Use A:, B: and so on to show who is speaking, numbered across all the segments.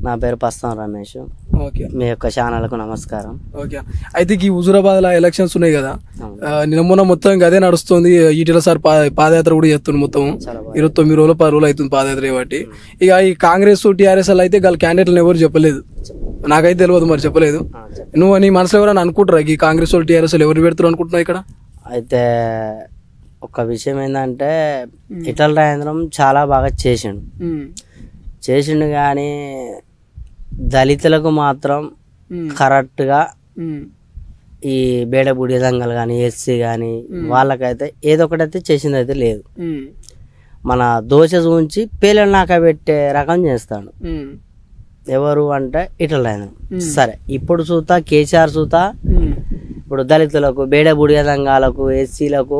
A: నా పేరు పస్తాం రమేష్.
B: ఓకే,
A: మీ యొక్క ఛానల్కు నమస్కారం.
B: ఓకే. అయితే ఈ హుజూరాబాద్లో ఎలక్షన్స్ ఉన్నాయి కదా, నిన్న మొన్న మొత్తం అదే నడుస్తుంది. ఈటెల సార్ పాదయాత్ర కూడా చేస్తుంది. మొత్తం 29 రోజులు 10 రోజులు అవుతుంది పాదయాత్ర కాబట్టి. ఇక ఈ కాంగ్రెస్ టీఆర్ఎస్ అయితే వాళ్ళ క్యాండిడేట్లను ఎవరు చెప్పలేదు, నాకైతే తెలియదు, మరి చెప్పలేదు. నువ్వు నీ మనసులో ఎవరైనా అనుకుంటారా ఈ కాంగ్రెస్ వాళ్ళు టీఆర్ఎస్ వాళ్ళు ఎవరు పెడతారు అనుకుంటున్నావు ఇక్కడ?
A: అయితే ఒక విషయం ఏంటంటే ఈటెల రాజేంద్రం చాలా బాగా చేసిండు కానీ దళితులకు మాత్రం కరెక్ట్గా ఈ బేడ బుడి దంగలు కానీ ఎస్సీ కానీ వాళ్ళకైతే ఏదో ఒకటైతే చేసింది అయితే లేదు. మన దోశ చూంచి పేలలు నాక పెట్టే రకం చేస్తాడు. ఎవరు అంటే ఈటెల రాజేంద్రం. సరే, ఇప్పుడు చూతా కేసీఆర్ చూతా ఇప్పుడు దళితులకు బేడ బుడిగ సంఘాలకు ఎస్సీలకు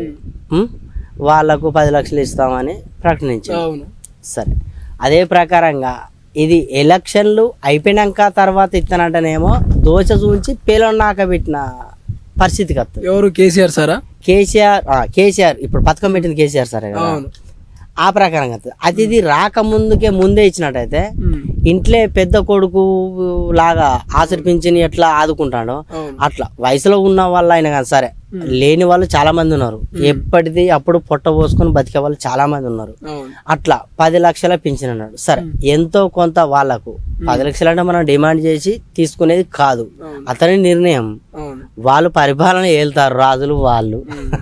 A: వాళ్లకు 10 లక్షలు ఇస్తామని ప్రకటించారు. సరే, అదే ప్రకారంగా ఇది ఎలక్షన్లు అయిపోయినాక తర్వాత ఇస్తానంటేనేమో దోశ చూంచి పేలను నాకబెట్టిన పరిస్థితికి వస్తుంది.
B: ఎవరు? కేసీఆర్ సారా?
A: కేసీఆర్ ఇప్పుడు పథకం పెట్టింది కేసీఆర్ సారే కదా. ఆ ప్రకారంగా అది ఇది రాకముందుకే ముందే ఇచ్చినట్టయితే ఇంట్లో పెద్ద కొడుకు లాగా ఆచరిపించి ఎట్లా ఆదుకుంటాడో అట్లా వయసులో ఉన్న వాళ్ళు అయినా కానీ సరే, లేని వాళ్ళు చాలా మంది ఉన్నారు. ఎప్పటిది అప్పుడు పొట్ట పోసుకొని బతికే వాళ్ళు చాలా మంది ఉన్నారు. అట్లా 10 లక్షల పింఛన్ అన్నాడు. సరే, ఎంతో కొంత వాళ్ళకు 10 లక్షలు అంటే మనం డిమాండ్ చేసి తీసుకునేది కాదు, అతని నిర్ణయం. వాళ్ళు పరిపాలన వెళ్తారు, రాజులు వాళ్ళు.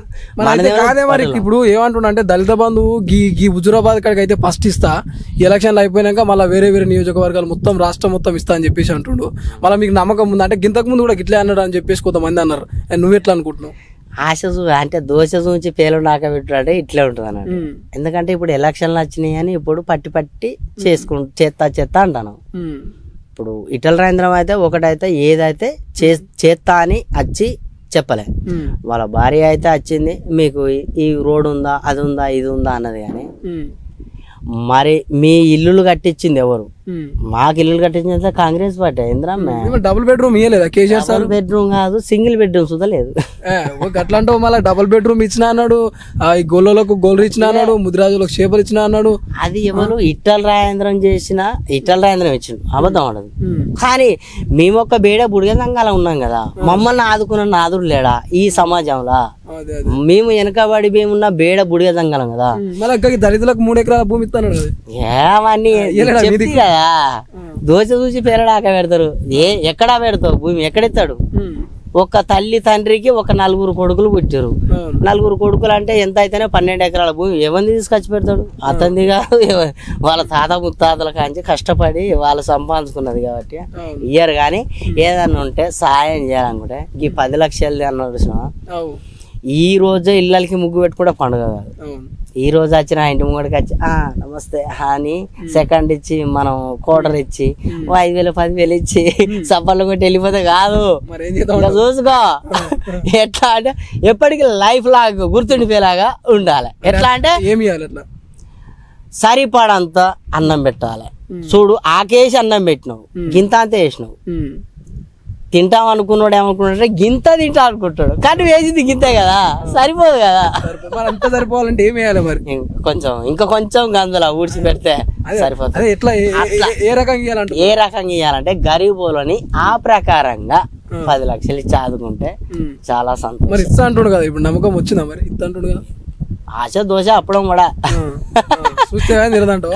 B: ఇప్పుడు ఏమంటున్నా అంటే దళిత బంధువు గీ హుజూరాబాద్ కాడికి అయితే ఫస్ట్ ఇస్తా, ఎలక్షన్లు అయిపోయినాక మళ్ళీ వేరే వేరే నియోజకవర్గాలు మొత్తం రాష్ట్రం మొత్తం ఇస్తా అని చెప్పేసి అంటుండు. మళ్ళీ మీకు నమ్మకం ఉంది అంటే గింతకు ముందు కూడా గిట్లే అన్నాడు అని చెప్పేసి కొంతమంది అన్నారు. నువ్వు ఎట్లా అనుకుంటున్నావు?
A: ఆశ అంటే దోశ చూసి పేలు నాకబెట్టాడే ఇట్లే ఉంటుంది అన్నాడు. ఎందుకంటే ఇప్పుడు ఎలక్షన్లు వచ్చినాయి అని ఇప్పుడు పట్టి చేస్తా అంటాను. ఇప్పుడు ఈటెల రాజేంద్రం అయితే ఒకటైతే ఏదైతే చేస్తా అని వచ్చి చెప్పలే. వాళ్ళ భార్య అయితే వచ్చింది, మీకు ఈ రోడ్ ఉందా, అది ఉందా, ఇది ఉందా అన్నది. కానీ మరి మీ ఇల్లులు కట్టించింది ఎవరు? మాకు ఇల్లు కట్టించింది కాంగ్రెస్ పార్టీ. అయిందిరా,
B: డబుల్ బెడ్రూమ్ ఇయ్యలేదా కేసీఆర్ సార్?
A: బెడ్రూమ్ కాదు, సింగిల్ బెడ్రూమ్ సుధా లేదు.
B: అట్లా అంటావు. మళ్ళీ డబుల్ బెడ్రూమ్ ఇచ్చిన అన్నాడు, ఈ గొల్లలకు గొల్లు ఇచ్చిన అన్నాడు, ముదిరాజులకు చేపలు ఇచ్చిన అన్నాడు.
A: అది ఎవరు? ఈటెల రాజేంద్రం ఈటెల రాజేంద్రం ఇచ్చిండు, అబద్ధం ఆడదు. కానీ మేము ఒక బేడ బుడిగ సంఘాల ఉన్నాం కదా, మమ్మల్ని ఆదుకున్న నాదుడు లేడా ఈ సమాజంలో? మేము వెనకబడి మేమున్న బేడ బుడిగ సంఘాలం కదా.
B: మళ్ళీ దళితులకు 3 ఎకరాల భూమి ఇస్తాడు.
A: ఏమన్నీ కదా, దోశ చూసి పేరడాక పెడతారు. ఎక్కడా పెడతావు భూమి? ఎక్కడెత్తాడు? ఒక తల్లి తండ్రికి ఒక 4 కొడుకులు పుట్టారు. 4 కొడుకులు అంటే ఎంత అయితేనే 12 ఎకరాల భూమి ఎవరిని తీసుకొచ్చి పెడతాడు? అతనిది కాదు, వాళ్ళ తాత ముత్తాతల కాంచి కష్టపడి వాళ్ళు సంపాదించుకున్నది కాబట్టి ఇయ్యరు. కానీ ఏదన్నా ఉంటే సాయం చేయాలనుకుంటే ఈ 10 లక్షలు అన్నాడు. ఈ రోజే ఇళ్ళకి ముగ్గు పెట్టుకుంటే పండుగ కాదు. ఈ రోజు వచ్చిన ఇంటి ముంగడికి వచ్చి నమస్తే అని సెకండ్ ఇచ్చి మనం కోటర్ ఇచ్చి 5,000 10,000 ఇచ్చి సబ్బర్లు కొట్టి వెళ్ళిపోతే కాదు. చూసుకో, ఎట్లా అంటే ఎప్పటికీ లైఫ్ లాగా గుర్తుండిపోయేలాగా ఉండాలి. ఎట్లా అంటే సరిపడంత అన్నం పెట్టాలి. చూడు, ఆకేసి అన్నం పెట్టినావు, గింత అంతే వేసినావు. తింటాం అనుకున్నాడు ఏమనుకున్నాడు, గింత తింటా అనుకుంటాడు. కానీ వేసింది గింతే కదా, సరిపోదు కదా.
B: అంత సరిపోవాలంటే ఏం వేయాలి మరి?
A: ఇంకా కొంచెం గంజల ఊడ్చి పెడితే సరిపోతుంది. ఏ రకంగా ఇవ్వాలంటే గరీబులని ఆ ప్రకారంగా 10 లక్షలు ఇచ్చి ఆదుకుంటే చాలా సంతోషం.
B: మరి ఇస్తా అంటాడు కదా, ఇప్పుడు నమ్మకం వచ్చిందా మరి? ఇస్తా అంటాడు కదా.
A: ఆశ దోశ అప్పడం కూడా
B: చూస్తే తిరదంటావా?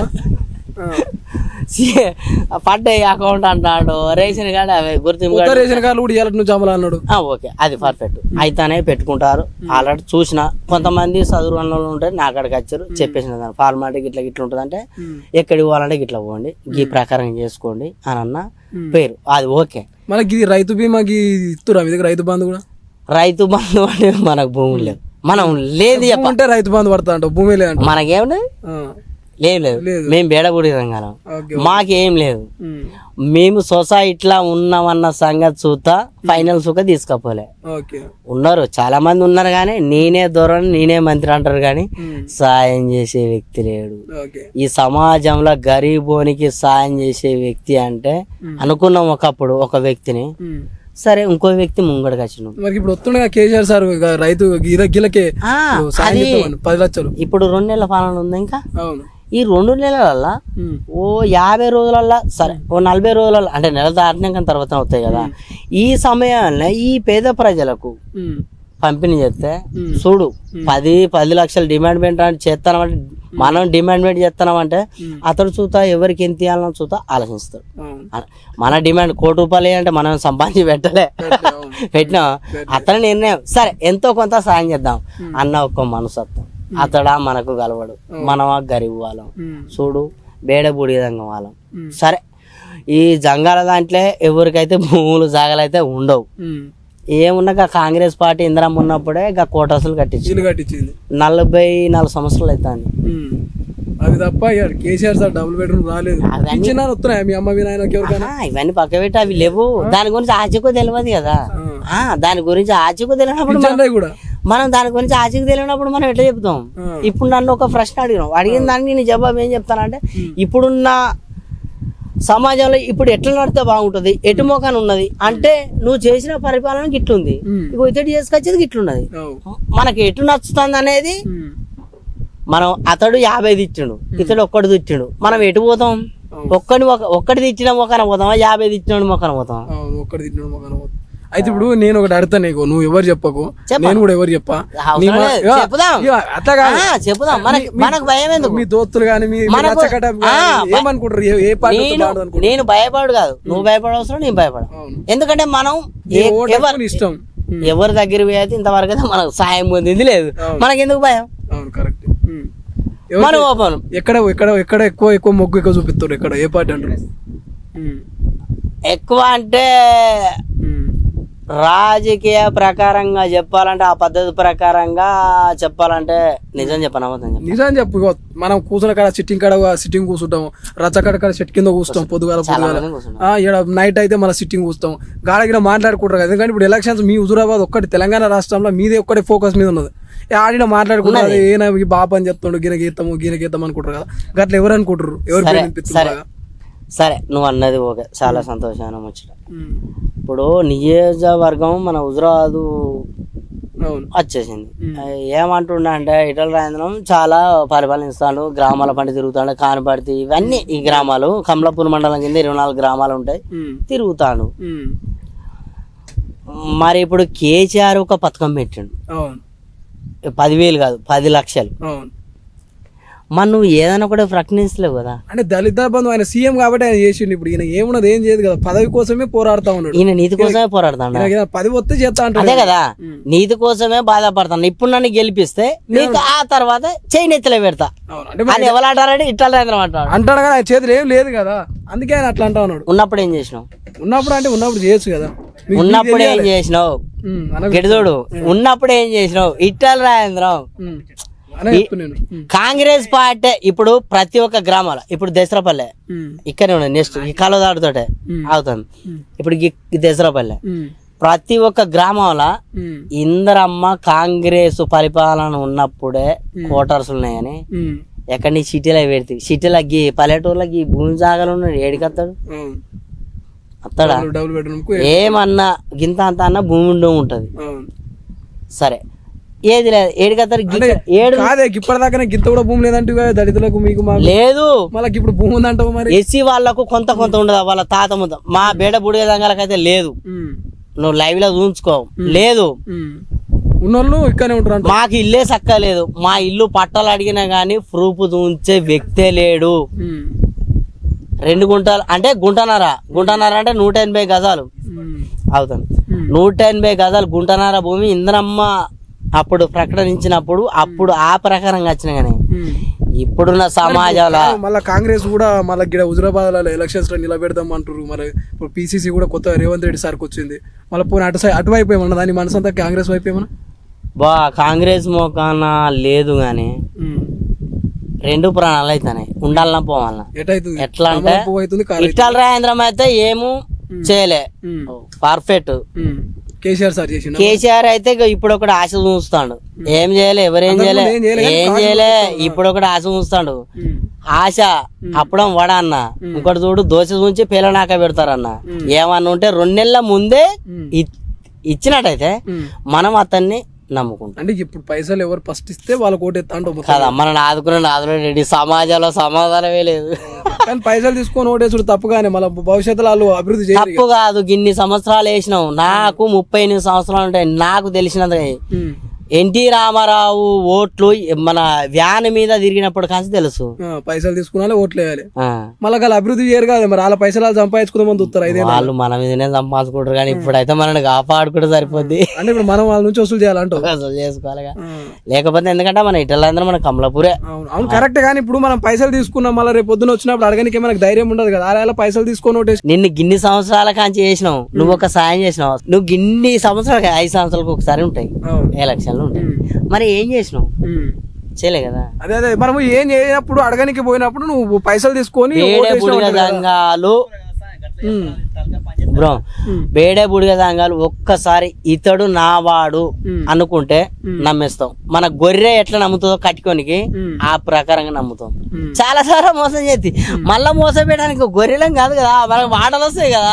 A: పడ్డాయి అకౌంట్ అంటాడు, రేషన్ కార్డు అవి గుర్తింపు
B: రేషన్ కార్డు కూడా ఇవ్వాలి నువ్వు జమలు అన్నాడు.
A: ఓకే, అది పర్ఫెక్ట్ అయితేనే పెట్టుకుంటారు. ఆల్రెడీ చూసిన కొంతమంది చదువు వాళ్ళు ఉంటారు, నా అక్కడికి వచ్చారు, చెప్పేసిన ఫార్మాలిటీ ఇట్లా ఉంటుంది అంటే ఎక్కడికి పోవాలంటే ఇట్లా పోండి, ఈ ప్రకారం చేసుకోండి అని అన్న పేరు. అది ఓకే.
B: మనకి రైతు బీమాకి ఇస్తురా మీ దగ్గర? రైతు బంధు కూడా?
A: రైతు బంధు అంటే మనకు భూమి లేదు, మనం లేదు
B: అంటే రైతు బంధు పడతా అంటావు, భూమి లేదు
A: మనకేముంది? లేదు, మేము బేడబుడి రంగాలం, మాకేం లేదు. మేము సొసైటీలో ఉన్నామన్న సంగతి చూతా ఫైనల్ సుఖ తీసుకపోలే. ఉన్నారు, చాలా మంది ఉన్నారు, కానీ నేనే దూరం నేనే మంత్రి అంటారు, కానీ సాయం చేసే వ్యక్తి లేడు. ఈ సమాజంలో గరీబోనికి సాయం చేసే వ్యక్తి అంటే అనుకున్నాం ఒకప్పుడు ఒక వ్యక్తిని, సరే ఇంకో వ్యక్తి ముంగడికి వచ్చిన.
B: ఇప్పుడు వస్తుండే కేసీఆర్ సార్ రైతు 10 లక్షలు. ఇప్పుడు
A: 2 నెలల పాలన ఉంది ఇంకా. ఈ 2 నెలలల్లా ఓ 50 రోజులల్లా సరే ఓ 40 రోజులల్లా అంటే నెల దాటినాక తర్వాత అవుతాయి కదా, ఈ సమయాన్ని ఈ పేద ప్రజలకు పంపిణీ చేస్తే చూడు 10 లక్షల డిమాండ్ చేస్తామంటే మనం డిమాండ్ చేస్తున్నామంటే అతడు చూతా ఎవరికి ఎంత ఇవ్వాలని చూతా ఆలోచిస్తాడు. మన డిమాండ్ ₹1,00,00,000 అంటే మనం సంపాదించి పెట్టినా అతని నిర్ణయం సరే ఎంతో కొంత సాయం చేద్దాం అన్న ఒక్క మనసత్వం అతడా మనకు గలవడు, మనమా గరీబు వాళ్ళం, చూడు బేడ బూడిదంగా వాళ్ళం. సరే ఈ జంగాల దాంట్లో ఎవరికైతే భూములు జాగాలైతే ఉండవు, ఏమున్నా కాంగ్రెస్ పార్టీ ఇందిరమ్మ ఉన్నప్పుడే కోటర్సులు కట్టించింది 44 సంవత్సరాలు అవుతాను.
B: అవి తప్ప కేసీఆర్ సార్ డబుల్ బెడ్రూమ్ రాలేదు, మీ అమ్మ మీ నాయన
A: ఇవన్నీ పక్క పెట్టి అవి లేవు. దాని గురించి ఆచకు తెలియదు కదా, దాని గురించి ఆచకు తెలియనప్పుడు
B: కూడా
A: మనం దాని గురించి ఆచకు తెలియనప్పుడు మనం ఎట్లా చెప్తాం. ఇప్పుడు నన్ను ఒక ప్రశ్న అడిగిన దానికి నేను జవాబు ఏం చెప్తానంటే ఇప్పుడున్న సమాజంలో ఇప్పుడు ఎట్లా నడితే బాగుంటది, ఎటు మోకాన ఉన్నది అంటే నువ్వు చేసిన పరిపాలనకి ఇట్లుంది, ఇగో ఇతడు చేసుకొచ్చేది ఇట్లున్నది, మనకి ఎటు నచ్చుతుంది అనేది మనం అతడు 50 ఇచ్చిండు ఇతడు ఒక్కటి తిట్టిండు, మనం ఎటు పోతాం? ఒక్కటి తిట్టిన మొక్కన పోతామా, 50 తిట్టిన మొక్కన పోతాం?
B: ఒక్కటి తిట్టిన మొక్కన పోతాం. అయితే ఇప్పుడు నేను ఒకటి అడుగుతా నీకు, నువ్వు ఎవరు చెప్పకు నేను కూడా ఎవరు చెప్పా,
A: చెప్పుదాం మనకు భయం ఎందుకు?
B: మీ దోస్తులు కానీ ఏమనుకుంటారు, ఏ పార్టీ
A: నేను భయపడు కాదు, నువ్వు భయపడవసరం నేను భయపడ. ఎందుకంటే మనం
B: ఇష్టం
A: ఎవరి దగ్గర పోయితే ఇంతవరకు అయితే మనకు సాయం పొందింది లేదు, మనకి ఎందుకు భయం?
B: కరెక్ట్.
A: మనం ఓపెన్
B: ఎక్కడ ఎక్కడ ఎక్కడ ఎక్కువ మొగ్గు ఎక్కువ చూపిస్తారు, ఎక్కడ ఏ పార్టీ అంటారు
A: ఎక్కువ అంటే రాజకీయ ప్రకారంగా చెప్పాలంటే ఆ పద్ధతి ప్రకారంగా చెప్పాలంటే నిజం
B: నిజం చెప్పు. మనం కూర్చున్న కాడ సిట్టింగ్ కూర్చుంటాం, రచ్చకాడ చెట్టు కింద కూర్చుంటాం, పొద్దుగాల నైట్ అయితే మన సిట్టింగ్ కూర్చుంటాం, గాడగిన మాట్లాడుకుంటారు కదా. ఎందుకంటే ఇప్పుడు ఎలక్షన్స్ మీ హుజూరాబాద్ ఒక్కటి తెలంగాణ రాష్ట్రంలో మీదే ఒక్కటే ఫోకస్ మీద ఉన్నది. ఆడిన మాట్లాడుకుంటారు ఏనా బాబు అని చెప్తాడు, గిన గీతం అనుకుంటారు కదా, గట్ల ఎవరు అనుకుంటారు? ఎవరు?
A: సరే నువ్వు అన్నది ఓకే, చాలా సంతోషాన్ని ముచ్చట. ఇప్పుడు నియోజకవర్గం మన హుజూరాబాద్ వచ్చేసింది. ఏమంటుండ అంటే ఈటల రాజేంద్రం చాలా పరిపాలిస్తాడు, గ్రామాల పండి తిరుగుతాడు, కానిపడితే ఇవన్నీ ఈ గ్రామాలు కమలాపూర్ మండలం కింద 24 గ్రామాలు ఉంటాయి, తిరుగుతాడు. మరి ఇప్పుడు కేసీఆర్ ఒక పథకం పెట్టిండు, 10,000 కాదు 10 లక్షలు. మరి నువ్వు ఏదైనా కూడా ప్రకటించలేవు కదా.
B: అంటే దళిత బంధు ఆయన సీఎం కాబట్టి ఆయన చేసిండు. ఇప్పుడు ఈయన ఏమున్నది ఏం చేయదు కదా, పదవి కోసమే పోరాడుతా ఉన్నాడు.
A: ఈయన నీతి కోసమే పోరాడుతాడు,
B: 10 వస్తే చేస్తా అంటాడు.
A: అదే కదా, నీతి కోసమే బాధపడతాను. ఇప్పుడు నన్ను గెలిపిస్తే నీకు ఆ తర్వాత చేయి నెత్తలే పెడతా అని ఎవరు అంటారంటే ఇట్లా
B: అంటాడు కదా, ఆయన చేతులు ఏం లేదు కదా, అందుకే ఆయన అట్లా అంటా ఉన్నాడు.
A: ఉన్నప్పుడు ఏం చేసినావు?
B: ఉన్నప్పుడు చేయొచ్చు కదా.
A: ఉన్నప్పుడు ఏం చేసినావు గిడిదోడు? ఉన్నప్పుడు ఏం చేసినావు? ఇట్టాల రాజేంద్రం కాంగ్రెస్ పార్టీ ఇప్పుడు ప్రతి ఒక్క గ్రామాల ఇప్పుడు దసరాపల్లె ఇక్కడనే ఉన్నది, నెక్స్ట్ ఈ కాలువదాడుతోటే అవుతుంది. ఇప్పుడు దసరాపల్లె ప్రతి ఒక్క గ్రామంలో ఇందరమ్మ కాంగ్రెస్ పరిపాలన ఉన్నప్పుడే క్వార్టర్స్ ఉన్నాయని ఎక్కడి నుంచి సిటీలో పెడితే సిటీలకి పల్లెటూర్లకి భూమి జాగాలు ఉన్నాడు, ఏడికత్తాడు? అత్తాడా? ఏమన్నా గింత అంత అన్న భూమి ఉంటది. సరే ఏది లేదు, ఏడికత్తారు
B: ఇప్పటిదాకా గింత కూడా భూమి లేదంటే దళితులకు మీకు
A: లేదు,
B: మళ్ళీ ఇప్పుడు భూమి ఉందంటావు. మరి
A: ఎస్సీ వాళ్ళకు కొంత ఉండదు, వాళ్ళ తాత ముద్ద. మా బేడ బుడిగ దంగాలకైతే లేదు, నువ్వు లైవ్ లో చూసుకో, లేదు.
B: ఉన్నోళ్ళు ఇక్కడనే ఉంటారు.
A: మాకు ఇల్లే సక్కలేదు, మా ఇల్లు పట్టాలు అడిగినా గానీ ప్రూఫ్ చూంచే వ్యక్తే లేడు. 2 గుంటలు అంటే గుంటన్నర అంటే 180 గజాలు అవుతుంది. 180 గజాలు గుంటన్నర భూమి ఇంద్రమ్మ అప్పుడు ప్రకటించినప్పుడు అప్పుడు ఆ ప్రకారంగా వచ్చిన కానీ ఇప్పుడున్న సమాజంలో
B: మళ్ళీ కాంగ్రెస్ కూడా మళ్ళీ హుజూరాబాద్ లో ఎలక్షన్స్ లో నిలబెడదాం అంటారు. మరి ఇప్పుడు పిసిసి కూడా కొత్త రేవంత్ రెడ్డి సార్కి వచ్చింది, మళ్ళీ పోనీ అటువైపు ఏమన్నా దాని మనసంతా కాంగ్రెస్ వైపు ఏమన్నా
A: కాంగ్రెస్ మోకాన లేదు గాని 2 ప్రాణాలు అయితున్నాయి, ఉండాలన్నా పోవాలన్నా. ఎట్లా అంటే ఇట్టాల రాజేంద్రం అయితే ఏమో చేయలే పర్ఫెక్ట్. కేసీఆర్ అయితే ఇప్పుడు ఒకటి ఆశ చూస్తాడు, ఏం చేయలే, ఎవరేం చేయలే ఇప్పుడు ఒకటి ఆశ చూస్తాడు. ఆశ అప్పుడం వడ అన్న, ఇంకోటి చూడు దోశ చూంచి పేలనాక పెడతారన్న. ఏమన్నా ఉంటే 2 నెలల ముందే ఇచ్చినట్టయితే మనం అతన్ని నమ్ముకుంటాం.
B: అంటే ఇప్పుడు పైసలు ఎవరు ఫస్ట్ ఇస్తే వాళ్ళకి ఓటు ఎత్తా అంటావు
A: కదా, మనల్ని ఆదుకునే రెడ్డి సమాజంలో సమాధానమే లేదు.
B: కానీ పైసలు తీసుకొని ఓటేసుడు తప్పుగానే మళ్ళీ భవిష్యత్తులో వాళ్ళు అభివృద్ధి చేయాలి.
A: తప్పు కాదు, ఇన్ని సంవత్సరాలు వేసినావు. నాకు 38 సంవత్సరాలు ఉంటాయి. నాకు తెలిసినంత ఎన్టీ రామారావు ఓట్లు మన వ్యాన్ మీద తిరిగినప్పుడు కాసి తెలుసు.
B: పైసలు తీసుకున్నా ఓట్లు వేయాలి. మళ్ళీ వాళ్ళు అభివృద్ధి చేయరు కదా, మరి వాళ్ళ పైసలు సంపాదించుకుందామని చూస్తారు. అయితే
A: వాళ్ళు మన మీదనే సంపాదించుకుంటారు, కానీ ఇప్పుడైతే మనల్ని కాపాడుకుంటే సరిపోద్ది.
B: అంటే ఇప్పుడు మనం వాళ్ళ నుంచి వసూలు చేయాలంటూ
A: వసూలు చేసుకోవాలిగా. లేకపోతే ఎందుకంటే మన ఇటలందరూ మన కమలాపూరే.
B: అవును కరెక్ట్. కానీ ఇప్పుడు మనం పైసలు తీసుకున్నాం, మళ్ళీ రేపు పొద్దున వచ్చినప్పుడు అడగడానికి మనకు ధైర్యం ఉండదు కదా. అలా పైసలు తీసుకొని ఓటేసి
A: నిన్ను గిన్ని సంవత్సరాల కాంచి చేసినావు, నువ్వు ఒక సాయం చేసినావు. నువ్వు గిన్ని సంవత్సరాలు 5 సంవత్సరాలకు ఒకసారి ఉంటాయి ఎలక్షన్లు ఉంటాయి, మరి ఏం చేసినావు? చేయలే కదా.
B: అదే అదే మనం ఏం చేయనప్పుడు అడగనికి పోయినప్పుడు నువ్వు పైసలు తీసుకొని
A: బ్రో బేడే బుడిగ సంఘాలు ఒక్కసారి ఇతడు నావాడు అనుకుంటే నమ్మేస్తాం. మన గొర్రె ఎట్లా నమ్ముతుందో కట్టుకోనికి ఆ ప్రకారంగా నమ్ముతాం. చాలా సార్లు మోసం చేసి మళ్ళా మోసం పెట్టడానికి గొర్రెలం కాదు కదా, మనకు మాటలు వస్తాయి కదా.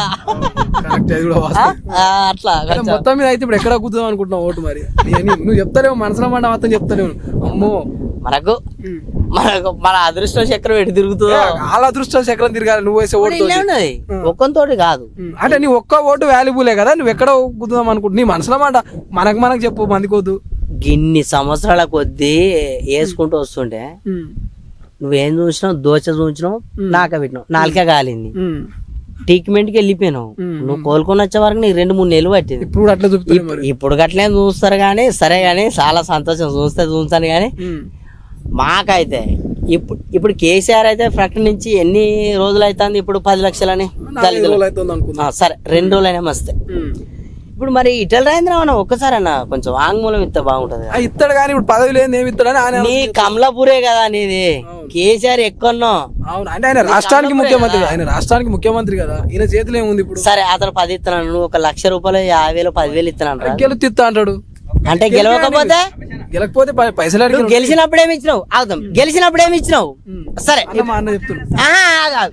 A: అట్లా
B: మొత్తం మీద అయితే ఇప్పుడు ఎక్కడ కూర్చుదాం అనుకుంటున్నావు ఓటు? మరి నువ్వు చెప్తారేమో మనసులో మాట మొత్తం చెప్తారేమో. అమ్మో
A: మనకు మన అదృష్టం చక్రం ఎటు తిరుగుతుందో
B: వాళ్ళ అదృష్టం చక్రం తిరగాలి. నువ్వు వేసే ఓటు
A: ఒక్కంతోటి కాదు.
B: అంటే నీ ఒక్క ఓటు వాల్యుబులే కదా, నువ్వు ఎక్కడ కుదుదాం అనుకుంటు? నీ మనసులో మాట మనకు చెప్పు, మందికొద్దు.
A: ఇన్ని సంవత్సరాల కొద్దీ వేసుకుంటూ వస్తుంటే నువ్వేం చూసినావు? దోశ చూసినావు, నాక పెట్టినావు, నాలుక కాలింది, ట్రీట్మెంట్ కి వెళ్ళిపోయినావు. నువ్వు కోలుకొని వచ్చే వరకు నీకు 2-3 నెలలు పట్టింది.
B: ఇప్పుడు అట్లా
A: ఇప్పుడు అట్లే చూస్తారు కానీ సరే, కానీ చాలా సంతోషం చూస్తాను. కానీ మాకైతే ఇప్పుడు కేసీఆర్ అయితే ప్రకటించి ఎన్ని రోజులు అవుతుంది? ఇప్పుడు 10 లక్షలని సరే 2 రోజులైనా మస్తే. ఇప్పుడు మరి ఇటల రాజేంద్ర అన్న ఒక్కసారి అన్న కొంచెం వాంగ్మూలం ఇస్తే బాగుంటది.
B: ఇస్తాడు కానీ ఇప్పుడు పదవి లేదు, ఏమి ఇస్తాడని.
A: నీ కమలాపూరే కదా అనేది, కేసీఆర్ ఎక్కడో.
B: అవును, అంటే ఆయన రాష్ట్రానికి ముఖ్యమంత్రి, ఆయన రాష్ట్రానికి ముఖ్యమంత్రి కదా, ఈయన చేతిలో ఏముంది ఇప్పుడు?
A: సరే అతను 10 ఇస్తున్నాను, నువ్వు 1 లక్ష రూపాయలు 50,000 10,000 ఇస్తున్నాను.
B: గెలుస్తా అంటాడు.
A: అంటే గెలవకపోతే
B: పైసలు అడిగి
A: గెలిచినప్పుడు ఏమి ఇచ్చినావు? అవుతాం, గెలిచినప్పుడు ఏమి ఇచ్చినావు? సరే
B: మా అన్న చెప్తున్నా.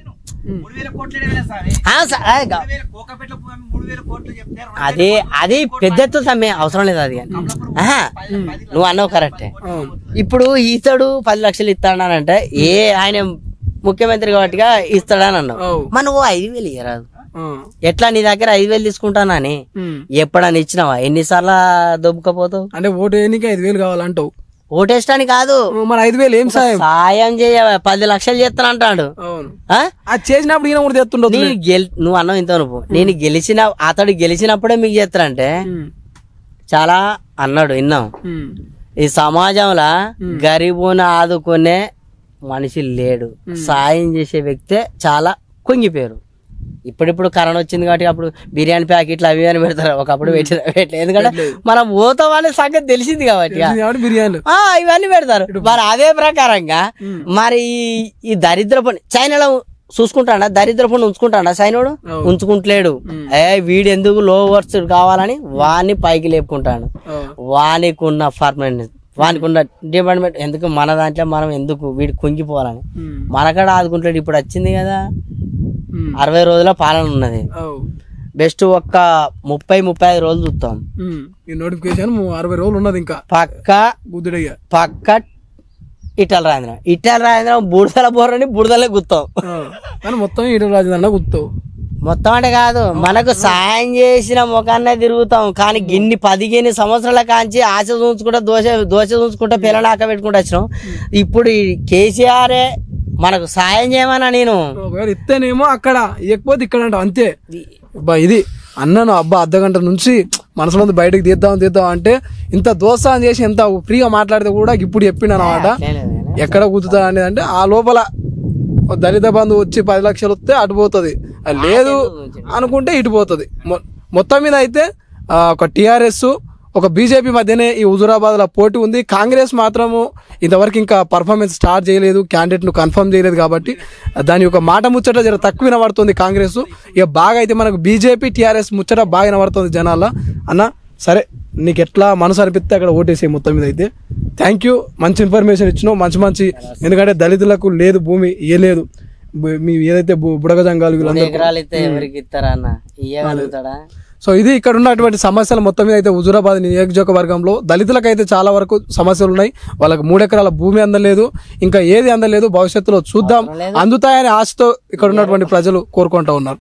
A: అది పెద్ద ఎత్తు సమ్మె అవసరం లేదు అది. నువ్వు అన్నావు కరెక్టే. ఇప్పుడు ఈతడు 10 లక్షలు ఇస్తాడంటే ఆయన ముఖ్యమంత్రి కాబట్టిగా ఇస్తాడని అన్నావు. మన నువ్వు 5,000 ఇయ్యరాదు. ఎట్లా నీ దగ్గర 5,000 తీసుకుంటానని ఎప్పుడని ఇచ్చినావా? ఎన్నిసార్లు దొబ్బుకపోతావు?
B: అంటే ఓటు వేయడానికి 5,000 కావాలంటావు?
A: ఓటేస్తానికి కాదు,
B: మన 5,000 ఏం
A: సాయం చేయ 10 లక్షలు చేస్తాను అంటాడు.
B: అది చేసినప్పుడు ఈయన కూడా చేస్తుండదు.
A: నువ్వు అన్నావు ఇంత నువ్వు, నేను అతడు గెలిచినప్పుడే మీకు చేస్తారంటే చాలా అన్నాడు, విన్నాం. ఈ సమాజంలో గరీబుని ఆదుకునే మనిషి లేడు, సాయం చేసే వ్యక్తే చాలా కుంగిపోయారు. ఇప్పుడిప్పుడు కరోనా వచ్చింది కాబట్టి అప్పుడు బిర్యానీ ప్యాకెట్లు అవి అని పెడతారు, ఒకప్పుడు పెట్టలేదు. ఎందుకంటే మనం పోతాం అనే సంగతి తెలిసింది కాబట్టి ఇవన్నీ పెడతారు. మరి అదే ప్రకారంగా మరి ఈ దరిద్ర పని చైనాలో చూసుకుంటాడా? దరిద్ర పని ఉంచుకుంటాడా చైనాడు? ఉంచుకుంటలేడు. వీడు ఎందుకు లో వర్స్ కావాలని వాడిని పైకి లేపుకుంటాడు. వానికి ఉన్న పర్మనెంట్, వానికి ఉన్న డిపార్ట్మెంట్ ఎందుకు? మన దాంట్లో మనం ఎందుకు వీడు కుంగిపోవాలని మనకాడ ఆదుకుంటాడు. ఇప్పుడు వచ్చింది కదా 60 రోజుల పాలన ఉన్నది, బెస్ట్ ఒక్క 30-35 రోజులు చూస్తాం.
B: నోటిఫికేషన్ 60 రోజులు ఉన్నది. ఇంకా
A: పక్క ఇటల రాజేంద్ర బుడదల బోరని బుడదలే గుత్తాం.
B: మొత్తం ఇటల రాజేంద్ర గుత్తావు.
A: మొత్తం అంటే కాదు, మనకు సాయం చేసిన ముఖాన్నే తిరుగుతాం. కానీ గిన్ని 15 సంవత్సరాల కాంచి ఆశ చూసుకుంటా దోశ చూసుకుంటా పిల్లలాక పెట్టుకుంటూ వచ్చినాం. ఇప్పుడు కేసీఆరే మనకు సాయం చేయమన్నా. నేను
B: ఇస్తేనేమో అక్కడ, ఇవ్వకపోతే ఇక్కడ అంటావు అంతే. ఇది అన్నాను అబ్బా, అర్ధగంట నుంచి మనసులో బయటకు తీద్దాం అంటే ఇంత దోస్తాన్ని చేసి ఎంత ఫ్రీగా మాట్లాడితే కూడా ఇప్పుడు చెప్పిన అనమాట. ఎక్కడ కూర్చుతా అనేది అంటే ఆ లోపల దళిత బంధు వచ్చి 10 లక్షలు వస్తే అటు పోతుంది, లేదు అనుకుంటే ఇటు పోతుంది. మొత్తం మీద అయితే ఒక టీఆర్ఎస్ ఒక బీజేపీ మధ్యనే ఈ హుజూరాబాద్ లో పోటీ ఉంది. కాంగ్రెస్ మాత్రము ఇంతవరకు ఇంకా పర్ఫార్మెన్స్ స్టార్ట్ చేయలేదు, క్యాండిడేట్ ను కన్ఫర్మ్ చేయలేదు. కాబట్టి దాని యొక్క మాట ముచ్చట జర తక్కువ వినబడుతుంది కాంగ్రెస్. ఇక బాగా అయితే మనకు బీజేపీ టీఆర్ఎస్ ముచ్చట బాగా వినబడుతుంది జనాల్లో. అన్న సరే, నీకు ఎట్లా మనసు అనిపిస్తే అక్కడ ఓటేసే. మొత్తం మీద అయితే థ్యాంక్ యూ, మంచి ఇన్ఫర్మేషన్ ఇచ్చినావు. మంచి ఎందుకంటే దళితులకు లేదు భూమి, లేదు మీ ఏదైతే బుడగ జంగాలు వీళ్ళందరూ సో ఇది ఇక్కడ ఉన్నటువంటి సమస్యలు మొత్తం మీద అయితే హుజూరాబాద్ నియోజకవర్గంలో దళితులకైతే చాలా వరకు సమస్యలు ఉన్నాయి. వాళ్ళకి 3 ఎకరాల భూమి అందలేదు, ఇంకా ఏది అందలేదు. భవిష్యత్తులో చూద్దాం, అందుతాయని ఆశతో ఇక్కడ ఉన్నటువంటి ప్రజలు కోరుకుంటూ ఉన్నారు.